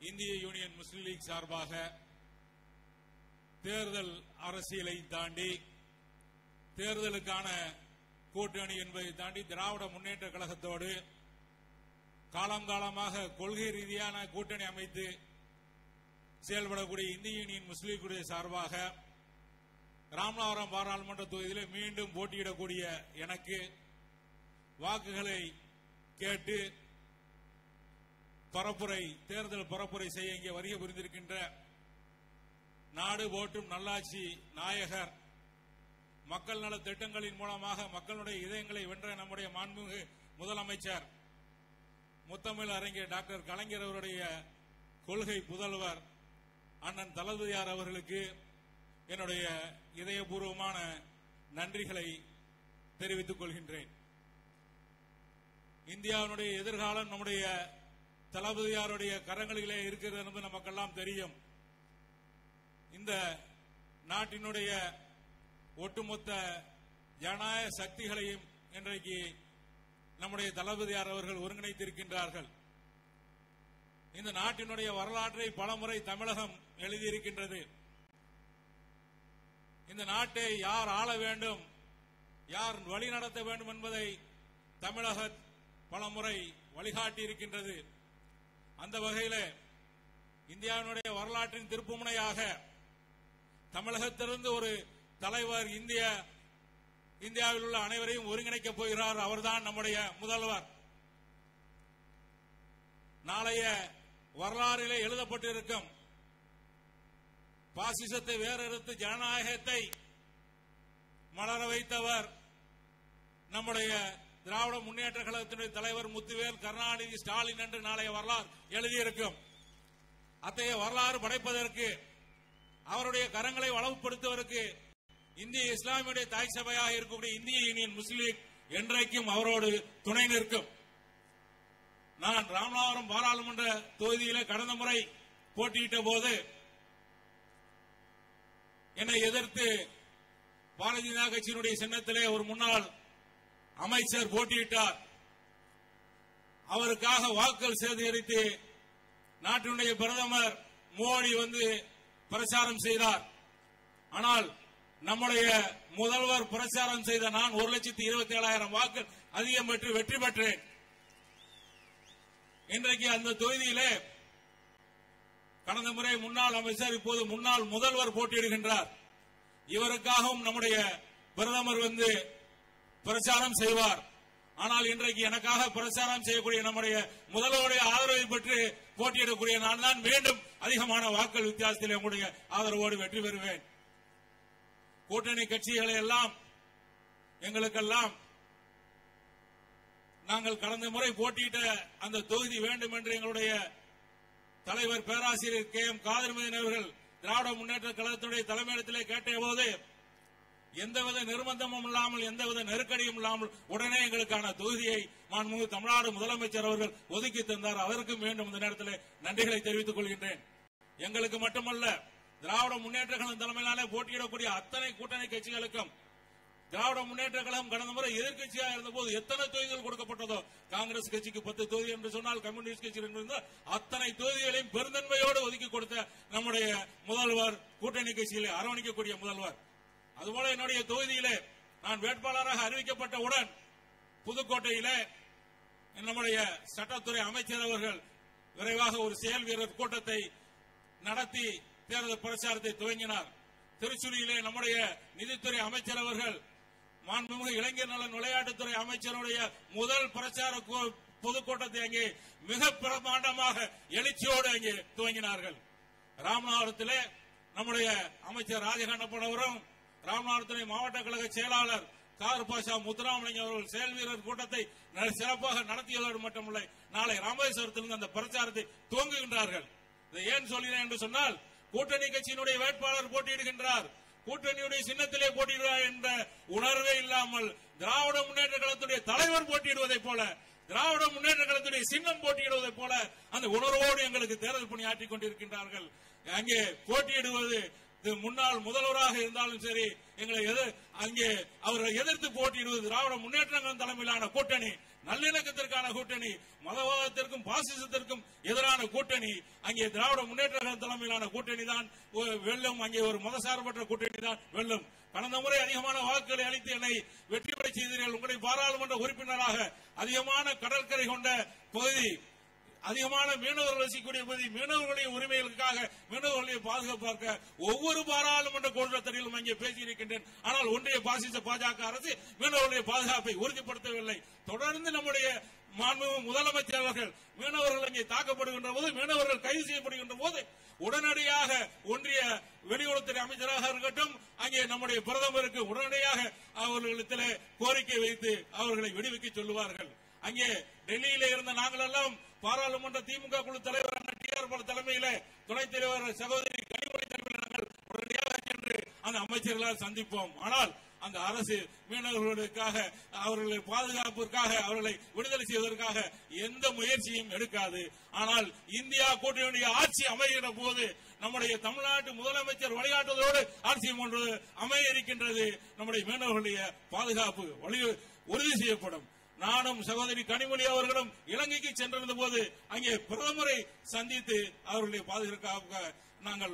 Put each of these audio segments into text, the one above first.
இந்திய யூனியன் முஸ்லீம் லீக் சார்பாக தேர்தல் அரசியலை தாண்டி தேர்தலுக்கான கூட்டணி என்பதை தாண்டி திராவிட முன்னேற்ற கழகத்தோடு காலங்காலமாக கொள்கை ரீதியான கூட்டணி அமைத்து செயல்படக்கூடிய இந்திய யூனியன் முஸ்லீம் லீக் சார்பாக ராமநாதபுரம் பாராளுமன்ற தொகுதியில் மீண்டும் போட்டியிடக்கூடிய எனக்கு வாக்குகளை கேட்டு தேர்தல் பரப்புரை செய்ய இங்கே வருகை புரிந்திருக்கின்ற நாடு போற்றும் நல்லாட்சி நாயகர் மக்கள் நல திட்டங்களின் மூலமாக மக்களுடைய இதயங்களை வென்ற நம்முடைய மாண்புமிகு முதலமைச்சர் முத்தமிழ் அறிஞர் டாக்டர் கலைஞர் அவருடைய கொள்கை புதல்வர் அண்ணன் தளபதியார் அவர்களுக்கு என்னுடைய இதயபூர்வமான நன்றிகளை தெரிவித்துக் கொள்கின்றேன். இந்தியாவினுடைய எதிர்காலம் நம்முடைய தளபதியாருடைய கரங்களிலே இருக்கிறது என்று நமக்கெல்லாம் தெரியும். இந்த நாட்டினுடைய ஒட்டுமொத்த ஜனநாயக சக்திகளையும் இன்றைக்கு நம்முடைய தளபதியார் அவர்கள் ஒருங்கிணைத்திருக்கின்றார்கள். இந்த நாட்டினுடைய வரலாற்றை பலமுறை தமிழகம் எழுதியிருக்கின்றது. இந்த நாட்டை யார் ஆள வேண்டும், யார் வழி நடத்த வேண்டும் என்பதை தமிழக பலமுறை வழிகாட்டி இருக்கின்றது. அந்த வகையில் இந்தியாவினுடைய வரலாற்றின் திருப்புமுனையாக தமிழகத்திலிருந்து ஒரு தலைவர் இந்தியாவில் உள்ள அனைவரையும் ஒருங்கிணைக்கப் போகிறார். அவர்தான் நம்முடைய முதல்வர். நாளைய வரலாறிலே எழுதப்பட்டிருக்கும் பாசிசத்தை வேறறுத்து ஜனநாயகத்தை மலர வைத்தவர் நம்முடைய திராவிட முன்னேற்ற கழகத்தினுடைய தலைவர் முத்துவேல் கருணாநிதி ஸ்டாலின் என்று நாளைய வரலாறு எழுதியிருக்கும். அத்தகைய வரலாறு படைப்பதற்கு அவருடைய கரங்களை வளப்படுத்துவதற்கு இந்திய இஸ்லாமிய தாய் சபையாக இருக்கக்கூடிய இந்திய யூனியன் முஸ்லீம் லீக் என்றைக்கும் அவரோடு துணை நிற்கும். நான் ராமநாதபுரம் பாராளுமன்ற தொகுதியிலே கடந்த முறை போட்டியிட்ட போது என்னை எதிர்த்து பாரதிய ஜனதா கட்சியினுடைய சின்னத்திலே ஒரு முன்னாள் அமைச்சர் போட்டியிட்டார். அவருக்காக வாக்குகள் சேகரித்து நாட்டினுடைய பிரதமர் மோடி வந்து பிரச்சாரம் செய்தார். ஆனால் நம்முடைய முதல்வர் பிரச்சாரம் செய்த நான் 1,27,000 வாக்குகள் அதிகம் பெற்று வெற்றி பெற்றேன். இன்றைக்கு அந்த தொகுதியிலே கடந்த முறை முன்னாள் அமைச்சர் இப்போது முன்னாள் முதல்வர் போட்டியிடுகின்றார். இவருக்காகவும் நம்முடைய பிரதமர் வந்து பிரச்சாரம் செய்வார். ஆனால் இன்றைக்கு எனக்காக பிரச்சாரம் செய்யக்கூடிய நம்முடைய முதல்வருடைய ஆதரவை பெற்று போட்டியிடக்கூடிய நான் தான் மீண்டும் அதிகமான வாக்குகள் வித்தியாசத்தில் உங்களுடைய ஆதரவோடு வெற்றி பெறுவேன். கூட்டணி கட்சிகளை எல்லாம் எங்களுக்கெல்லாம் நாங்கள் கடந்த முறை போட்டியிட்ட அந்த தொகுதி வேண்டும் என்று எங்களுடைய தலைவர் பேராசிரியர் KM காதர்மதியன் அவர்கள் திராவிட முன்னேற்ற கழகத்தினுடைய தலைமையிடத்திலே கேட்ட போது எந்தவித நிர்பந்தமும் இல்லாமல் எந்தவித நெருக்கடியும் இல்லாமல் உடனே எங்களுக்கான தொகுதியை மாண்புமிகு தமிழ்நாடு முதலமைச்சர் அவர்கள் ஒதுக்கி தந்தார். அதற்கும் மீண்டும் இந்த நேரத்தில் நன்றிகளை தெரிவித்துக் கொள்கின்றேன். எங்களுக்கு மட்டுமல்ல, திராவிட முன்னேற்ற கழகம் தலைமையிலான போட்டியிடக்கூடிய அத்தனை கூட்டணி கட்சிகளுக்கும் திராவிட முன்னேற்ற கழகம் கடந்த முறை எதிர்கட்சியாக இருந்தபோது எத்தனை தொகுதிகள் கொடுக்கப்பட்டதோ, காங்கிரஸ் கட்சிக்கு 10 தொகுதி என்று சொன்னால், கம்யூனிஸ்ட் கட்சி என்று அத்தனை தொகுதிகளையும் பெருந்தன்மையோடு ஒதுக்கி கொடுத்த நம்முடைய முதல்வர், கூட்டணி கட்சியிலே அரவணைக்கக்கூடிய முதல்வர். அதுபோல என்னுடைய தொகுதியிலே நான் வேட்பாளராக அறிவிக்கப்பட்டவுடன் புதுக்கோட்டையிலே நம்முடைய சட்டத்துறை அமைச்சர் அவர்கள் விரைவாக ஒரு செயல் வீரர் கூட்டத்தை நடத்தி தேர்தல் பிரச்சாரத்தை துவங்கினார். திருச்சுழியிலே நம்முடைய நிதித்துறை அமைச்சர் அவர்கள் மாண்புமிகு இளைஞர் நலன் விளையாட்டுத்துறை அமைச்சருடைய முதல் பிரச்சார பொதுக்கூட்டத்தை அங்கே மிக பிரமாண்டமாக எழுச்சியோடு அங்கே துவங்கினார்கள். ராமநாதபுரத்திலே நம்முடைய அமைச்சர் ராஜகண்ணப்பன் அவரும் ராமநாதபுரத்துறை மாவட்ட கழக செயலாளர் கார் பாஷா முத்துராமலிங்கம் அவர்கள் செயல் வீரர் கூட்டத்தை சிறப்பாக நடத்தியதோடு மட்டுமில்லை, நாளை ராமேஸ்வரத்திலிருந்து அந்த பிரச்சாரத்தை துவங்குகின்றார்கள். இதை ஏன் சொல்கிறேன் என்று சொன்னால், கூட்டணி கட்சியினுடைய வேட்பாளர் போட்டியிடுகின்றார், கூட்டணியுடைய சின்னத்திலே போட்டியிடுவார் என்ற உணர்வே இல்லாமல் திராவிட முன்னேற்ற கழகத்துடைய தலைவர் போட்டியிடுவதை போல, திராவிட முன்னேற்ற கழகத்துடைய சின்னம் போட்டியிடுவதை போல அந்த உணர்வோடு எங்களுக்கு தேர்தல் பணி ஆற்றிக் கொண்டிருக்கின்றார்கள். அங்கே போட்டியிடுவது முன்னாள் முதல்வராக இருந்தாலும் சரி, எங்களை அங்கே அவர்களை எதிர்த்து போட்டியிடுவது திராவிட முன்னேற்ற கழகம் தலைமையிலான கூட்டணி. நல்லிணக்கத்திற்கான கூட்டணி, மதவாதத்திற்கும் பாசிசத்திற்கும் எதிரான கூட்டணி. அங்கே திராவிட முன்னேற்ற கழக தலைமையிலான கூட்டணி தான் வெல்லும். அங்கே ஒரு மதசார்பற்ற கூட்டணி தான் வெல்லும். கடந்த முறை அதிகமான வாக்குகளை அளித்து என்னை வெற்றி பெற செய்தீர்கள். உங்களுடைய பாராளுமன்ற உறுப்பினராக அதிகமான கடற்கரை கொண்ட பகுதி, அதிகமான மீனவர்கள் வசிக்கக்கூடிய பகுதி, மீனவர்களுடைய உரிமைகளுக்காக, மீனவர்களுடைய பாதுகாப்பாக ஒவ்வொரு பாராளுமன்ற கூட்டத்திலும் அங்கே பேசியிருக்கின்றேன். ஆனால் ஒன்றிய பாசிச பாஜக அரசு மீனவர்களுடைய பாதுகாப்பை உறுதிப்படுத்தவில்லை. தொடர்ந்து நம்முடைய மாண்புமிகு முதலமைச்சர் அவர்கள் மீனவர்கள் அங்கே தாக்கப்படுகின்ற போது, மீனவர்கள் கைது செய்யப்படுகின்ற போது உடனடியாக ஒன்றிய வெளியுறவுத்துறை அமைச்சராக இருக்கட்டும், அங்கே நம்முடைய பிரதமருக்கு உடனடியாக அவர்களிடத்தில் கோரிக்கை வைத்து அவர்களை விடுவிக்க சொல்லுவார்கள். அங்கே டெல்லியில இருந்த நாங்கள் எல்லாம் பாராளுமன்ற திமுக குழு தலைவர் டிஆர் தலைமையில துணைத் தலைவர் சகோதரி கனிமொழி தலைமையில் நாங்கள் உடனடியாக சென்று அந்த அமைச்சர்களால் சந்திப்போம். ஆனால் அந்த அரசு மீனவர்களுக்காக, அவர்களை பாதுகாப்பிற்காக, அவர்களை விடுதலை செய்வதற்காக எந்த முயற்சியும் எடுக்காது. ஆனால் இந்தியா கூட்டணியுடைய ஆட்சி அமைகிற போது நம்முடைய தமிழ்நாட்டு முதலமைச்சர் வழிகாட்டுவதோடு ஆட்சியும் ஒன்று அமைய இருக்கின்றது. நம்முடைய மீனவர்களுடைய பாதுகாப்பு உறுதி செய்யப்படும். நானும் சகோதரி கனிமொழி அவர்களும் இலங்கைக்கு சென்றிருந்த போது அங்கே பிரதமரை சந்தித்து அவர்களுடைய பாதுகாப்புக்காக நாங்கள்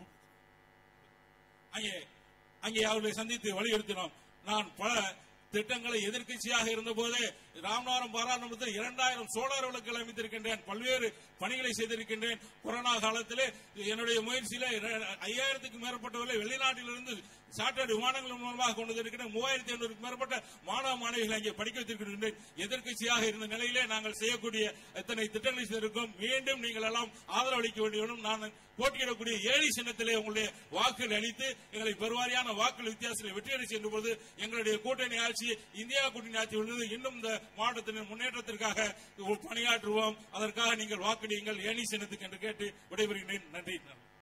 அங்கே அவர்களை சந்தித்து வலியுறுத்தினோம். நான் பல திட்டங்களை எதிர்க்கட்சியாக இருந்த போதே ராமநாதபுரம் பாராளுமன்றத்தில் 2000 சோலார் விளக்குகள் அமைத்திருக்கின்றேன். பல்வேறு பணிகளை செய்திருக்கின்றேன். கொரோனா காலத்திலே என்னுடைய முயற்சியில 5000க்கும் மேற்பட்டவர்களை வெளிநாட்டிலிருந்து சார்ட்டர்ட் விமானங்கள் மூலமாக கொண்டு வந்திருக்கிறேன். 3500க்கும் மேற்பட்ட மாணவ மாணவிகளை அங்கே படிக்க வைத்திருக்கின்றேன். எதிர்க்கட்சியாக இருந்த நிலையிலே நாங்கள் செய்யக்கூடிய எத்தனை திட்டங்களை செய்திருக்கோம். மீண்டும் நீங்கள் எல்லாம் ஆதரவளிக்க வேண்டியவனும் நான் போட்டியிடக்கூடிய ஏழி சின்னத்திலே உங்களுடைய வாக்குகள் அளித்து எங்களை பெருவாரியான வாக்குகள் வித்தியாசத்தில் வெற்றியடை சென்ற போது எங்களுடைய கூட்டணி ஆட்சி, இந்தியா கூட்டணி ஆட்சி உள்ளது. இன்னும் இந்த மாவட்டத்தின் முன்னேற்றத்திற்காக பணியாற்றுவோம். அதற்காக நீங்கள் வாக்களியுங்கள் ஏணி சின்னத்துக்கு என்று கேட்டு விடைபெறுகிறேன். நன்றி.